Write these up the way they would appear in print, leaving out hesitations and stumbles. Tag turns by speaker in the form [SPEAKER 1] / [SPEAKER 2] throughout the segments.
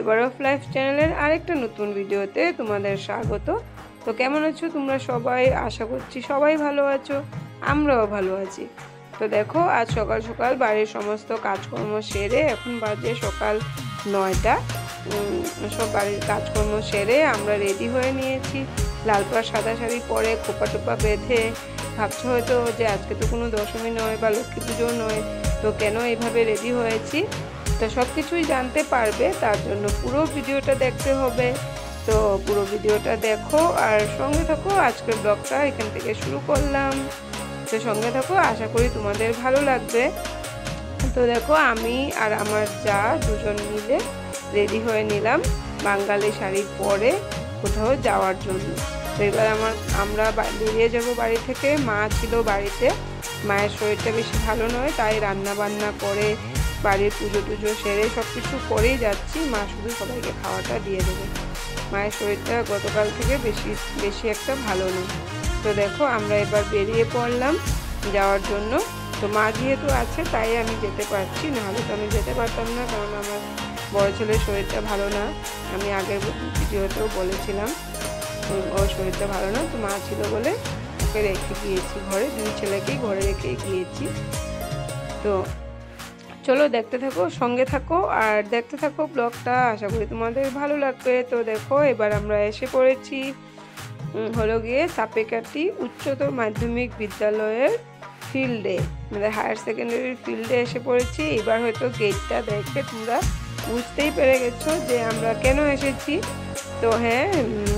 [SPEAKER 1] Flavour of life চ্যানেলের আরেকটা নতুন ভিডিওতে তোমাদের স্বাগত। তো কেমন আছো তোমরা সবাই? আশা করছি সবাই ভালো আছো, আমরাও ভালো আছি। তো দেখো, আজ সকাল সকাল বাড়ির সমস্ত কাজকর্ম সেরে এখন বাজে সকাল 9টা। সব বাড়ির কাজকর্ম সেরে আমরা রেডি হয়ে নিয়েছি। লাল পাড় সাদা শাড়ি পরে খোপা টোপা বেঁধে। ভাবছো হয়তো যে আজকে তো কোনো দশমী নয় বা লক্ষ্মী পুজো নয়, তো কেন এইভাবে রেডি হয়েছি। তো সব কিছুই জানতে পারবে, তার জন্য পুরো ভিডিওটা দেখতে হবে। তো পুরো ভিডিওটা দেখো আর সঙ্গে থাকো। আজকের ব্লগটা এখান থেকে শুরু করলাম, তো সঙ্গে থাকো, আশা করি তোমাদের ভালো লাগবে। তো দেখো, আমি আর আমার যা দুজন মিলে রেডি হয়ে নিলাম বাঙালি শাড়ি পরে কোথাও যাওয়ার জন্য। তো এবার আমরা বেরিয়ে যাব বাড়ি থেকে। মা ছিল বাড়িতে, মায়ের শরীরটা বেশি ভালো নয়, তাই রান্না বান্না করে বাড়ির পুজো টুজো সেরে সব কিছু করেই যাচ্ছি। মা শুধু সবাইকে খাওয়াটা দিয়ে দেবে। মায়ের শরীরটা গতকাল থেকে বেশি একটা ভালো নেই। তো দেখো, আমরা এবার বেরিয়ে পড়লাম যাওয়ার জন্য। তো মা যেহেতু আছে তাই আমি যেতে পারছি, নাহলে তো আমি যেতে পারতাম না, কারণ আমার বড় ছেলের শরীরটা ভালো না। আমি আগের ভিডিওতেও বলেছিলাম ওর শরীরটা ভালো না, তো মা ছিল বলে ওকে রেখে গিয়েছি ঘরে, দুই ছেলেকেই ঘরে রেখে গিয়েছি। তো চলো দেখতে থাকো, সঙ্গে থাকো আর দেখতে থাকো ব্লগটা, আশা করি তোমাদের ভালো লাগবে। তো দেখো, এবার আমরা এসে পড়েছি হলো গিয়ে সাপেকাঠি উচ্চতর মাধ্যমিক বিদ্যালয়ের ফিল্ডে, আমাদের হায়ার সেকেন্ডারির ফিল্ডে এসে পড়েছি। এবার হয়তো গেটটা দেখে তোমরা বুঝতেই পেরে গেছো যে আমরা কেন এসেছি। তো হ্যাঁ,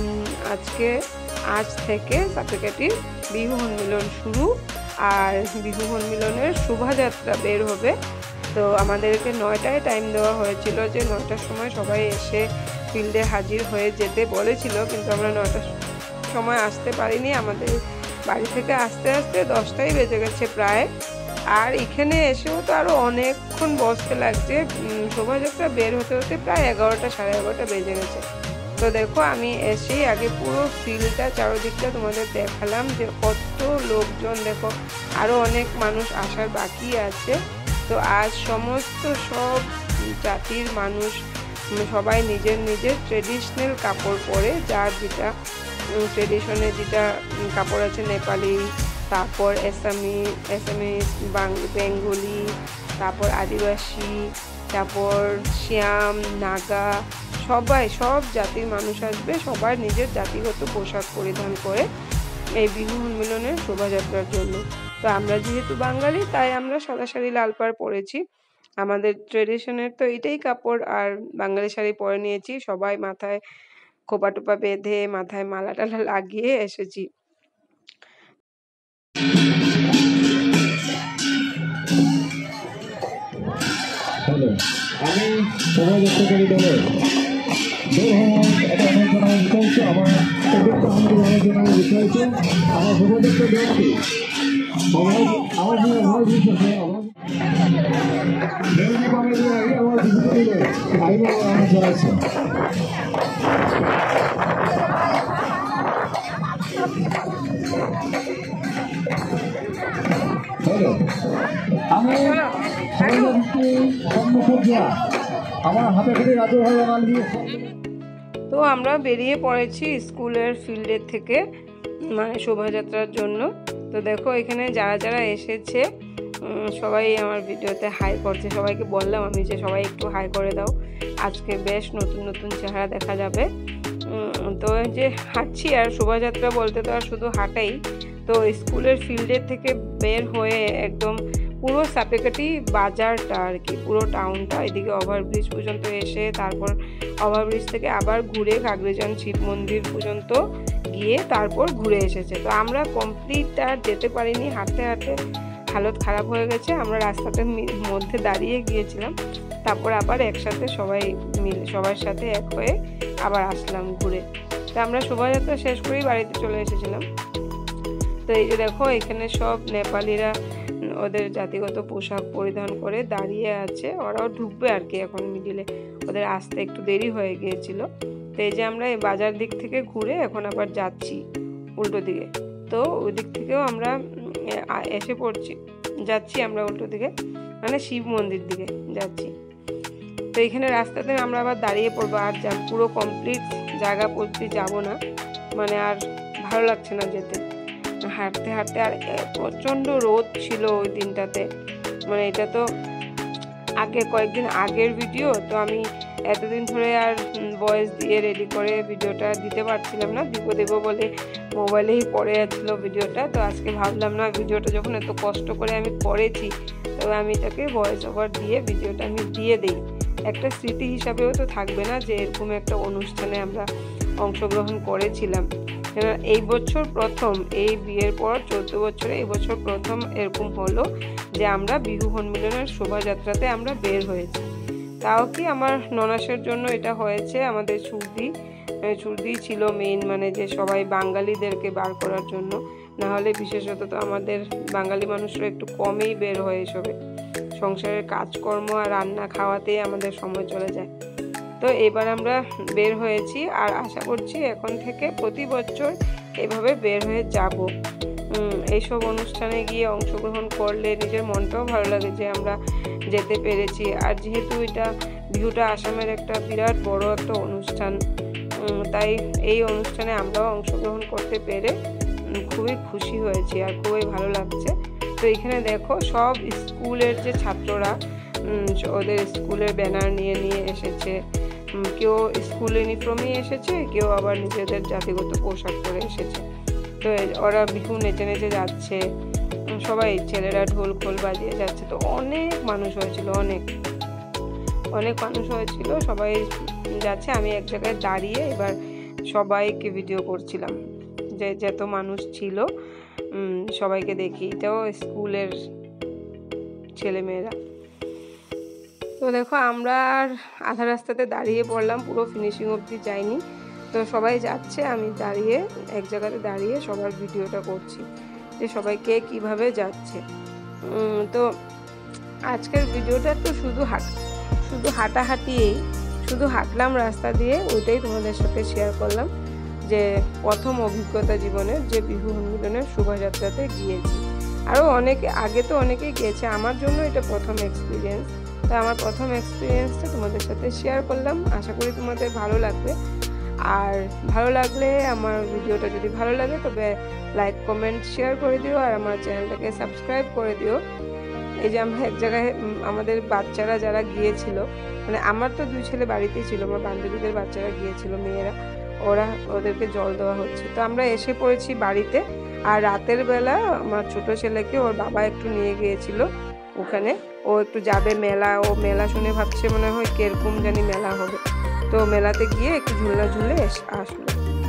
[SPEAKER 1] আজ থেকে সাপেকাঠির বিহু উন্মিলন শুরু, আর বিহু উন্মিলনের শোভাযাত্রা বের হবে। তো আমাদেরকে 9টায় টাইম দেওয়া হয়েছিল, যে 9টার সময় সবাই এসে ফিল্ডে হাজির হয়ে যেতে বলেছিল, কিন্তু আমরা 9টার সময় আসতে পারিনি। আমাদের বাড়ি থেকে আস্তে আস্তে 10টাই বেজে গেছে প্রায়। আর এখানে এসেও তো আরও অনেকক্ষণ বসতে লাগছে, শোভাযাত্রা বের হতে হতে প্রায় 11টা সাড়ে 11টা বেজে গেছে। তো দেখো, আমি এসেই আগে পুরো ফিল্ডটা চারদিকটা তোমাদের দেখালাম যে কত লোকজন। দেখো, আরও অনেক মানুষ আসার বাকি আছে। তো আজ সমস্ত সব জাতির মানুষ সবাই নিজের নিজের ট্রেডিশনাল কাপড় পরে, যার যেটা ট্রেডিশনে যেটা কাপড় আছে, নেপালি, তারপর এসামিস, বেঙ্গলি, তারপর আদিবাসী, তারপর শ্যাম, নাগা, সব জাতির মানুষ আসবে। সবার নিজের জাতিগত পোশাক পরিধান করে এই বিহু উন্মিলনের শোভাযাত্রার জন্য। তো আমরা যেহেতু বাঙালি, তাই আমরা সাদা শাড়ি লাল পাড় পরেছি। আমাদের ট্রেডিশনের তো এটাই কাপড়, আর বাঙালি শাড়ি পরে নিয়েছি। সবাই মাথায় খোপা টোপা বেঁধে মাথায় মালা টালা লাগিয়ে এসেছি।
[SPEAKER 2] আমি শোভাযাত্রাকারী দলের আমার শোভাযাত্রা দেখছি আমার হাতে করে রাজু ভাই আমার দিয়ে।
[SPEAKER 1] তো আমরা বেরিয়ে পড়েছি স্কুলের ফিল্ডের থেকে, মানে শোভাযাত্রার জন্য। তো দেখো, এখানে যারা যারা এসেছে সবাই আমার ভিডিওতে হাই করছে। সবাইকে বললাম আমি যে সবাই একটু হাই করে দাও, আজকে বেশ নতুন নতুন চেহারা দেখা যাবে। তো যে হাঁটছি, আর শোভাযাত্রা বলতে তো আর শুধু হাঁটাই। তো স্কুলের ফিল্ডের থেকে বের হয়ে একদম পুরো সাপেকাঠি বাজারটা আর কি, পুরো টাউনটা, এদিকে ওভারব্রিজ পর্যন্ত এসে, তারপর ওভারব্রিজ থেকে আবার ঘুরে কাগরিজান শিব মন্দির পর্যন্ত গিয়ে তারপর ঘুরে এসেছে। তো আমরা কমপ্লিট আর যেতে পারিনি, হাঁটতে হাঁটতে হালত খারাপ হয়ে গেছে। আমরা রাস্তাটার মধ্যে দাঁড়িয়ে গিয়েছিলাম, তারপর আবার একসাথে সবার সাথে এক হয়ে আবার আসলাম ঘুরে। তো আমরা শোভাযাত্রা শেষ করেই বাড়িতে চলে এসেছিলাম। তো এই যে দেখো, এখানে সব নেপালিরা ওদের জাতিগত পোশাক পরিধান করে দাঁড়িয়ে আছে, ওরাও ঢুকবে আর কি এখন মিডিলে, ওদের আসতে একটু দেরি হয়ে গিয়েছিল। তো এই যে আমরা এই বাজার দিক থেকে ঘুরে এখন আবার যাচ্ছি উল্টো দিকে। তো ওই দিক থেকেও আমরা যাচ্ছি আমরা উল্টো দিকে, মানে শিব মন্দির দিকে যাচ্ছি। তো এখানে রাস্তাতে আমরা আবার দাঁড়িয়ে পড়বো, আর পুরো কমপ্লিট জায়গা পড়তে যাব না, মানে আর ভালো লাগছে না যেতে, হাঁটতে হাঁটতে। আর প্রচণ্ড রোদ ছিল ওই দিনটাতে, মানে এটা তো কয়েকদিন আগের ভিডিও, তো আমি এতদিন ধরে আর ভয়েস দিয়ে রেডি করে ভিডিওটা দিতে পারছিলাম না, দেবো বলে মোবাইলেই পড়ে যাচ্ছিল ভিডিওটা। তো আজকে ভাবলাম না, ভিডিওটা যখন এত কষ্ট করে আমি করেছি, তবে আমি এটাকে ভয়েস ওভার দিয়ে ভিডিওটা আমি দিয়ে দিই, একটা স্মৃতি হিসাবেও তো থাকবে না যে এরকম একটা অনুষ্ঠানে আমরা অংশগ্রহণ করেছিলাম। এই বছর প্রথম, এই বিয়ের পর 14 বছরে এই বছর প্রথম এরকম হলো যে আমরা বিহু সম্মিলনের শোভাযাত্রাতে আমরা বের হয়েছি। তাও কি আমার ননাসের জন্য এটা হয়েছে, আমাদের ছুটি ছিল মেইন, মানে যে সবাই বাঙালিদেরকে বার করার জন্য, না হলে বিশেষত তো আমাদের বাঙালি মানুষরা একটু কমই বের হয় এসবে, সংসারের কাজকর্ম আর রান্না খাওয়াতেই আমাদের সময় চলে যায়। তো এবার আমরা বের হয়েছি, আর আশা করছি এখন থেকে প্রতি বছর এভাবে বের হয়ে যাব। এইসব অনুষ্ঠানে গিয়ে অংশগ্রহণ করলে নিজের মনটাও ভালো লাগে যে আমরা যেতে পেরেছি। আর যেহেতু বিহুটা আসামের একটা বিরাট বড় একটা অনুষ্ঠান, তাই এই অনুষ্ঠানে আমরাও অংশগ্রহণ করতে পেরে খুবই খুশি হয়েছি আর খুবই ভালো লাগছে। তো এখানে দেখো সব স্কুলের যে ছাত্ররা ওদের স্কুলের ব্যানার নিয়ে এসেছে, কেউ স্কুল ইউনিফর্মেই এসেছে, কেউ আবার নিজেদের জাতিগত পোশাক পরে এসেছে। তো ওরা বিহু নেচে নেচে যাচ্ছে, সবাই ছেলেরা ঢোল খোল বাজিয়ে যাচ্ছে। তো অনেক মানুষ হয়েছিল, অনেক মানুষ হয়েছিল, সবাই যাচ্ছে। আমি এক জায়গায় দাঁড়িয়ে এবার সবাইকে ভিডিও করছিলাম, যে যত মানুষ ছিল সবাইকে দেখি, এটাও স্কুলের ছেলেমেয়েরা। তো দেখো আমরা আর আধা রাস্তাতে দাঁড়িয়ে পড়লাম, পুরো ফিনিশিং অবধি যাইনি। তো সবাই যাচ্ছে, আমি দাঁড়িয়ে এক জায়গাতে দাঁড়িয়ে সবার ভিডিওটা করছি যে সবাই কে কীভাবে যাচ্ছে। তো আজকের ভিডিওটা তো শুধু হাঁটাহাঁটিই, শুধু হাঁটলাম রাস্তা দিয়ে, ওইটাই তোমাদের সাথে শেয়ার করলাম, যে প্রথম অভিজ্ঞতা জীবনের, যে বিহু সম্মিলনের শোভাযাত্রাতে গিয়েছি। আরও আগে তো অনেকেই গিয়েছে, আমার জন্য এটা প্রথম এক্সপিরিয়েন্স। তো আমার প্রথম এক্সপিরিয়েন্সটা তোমাদের সাথে শেয়ার করলাম, আশা করি তোমাদের ভালো লাগবে। আর ভালো লাগলে, আমার ভিডিওটা যদি ভালো লাগে, তবে লাইক কমেন্ট শেয়ার করে দিও, আর আমার চ্যানেলটাকে সাবস্ক্রাইব করে দিও। এই যে আমরা এক জায়গায়, আমাদের বাচ্চারা যারা গিয়েছিল, মানে আমার তো 2 ছেলে বাড়িতেই ছিল, আমার বান্ধবীদের বাচ্চারা গিয়েছিল, মেয়েরা, ওদেরকে জল দেওয়া হচ্ছে। তো আমরা এসে পড়েছি বাড়িতে। আর রাতের বেলা আমার ছোট ছেলেকে ওর বাবা একটু নিয়ে গিয়েছিল ওখানে, ও একটু যাবে মেলা, ও মেলা শুনে ভাবছে মনে হয় কিরকম জানি মেলা হবে। তো মেলাতে গিয়ে একটু ঝুলে আসলো।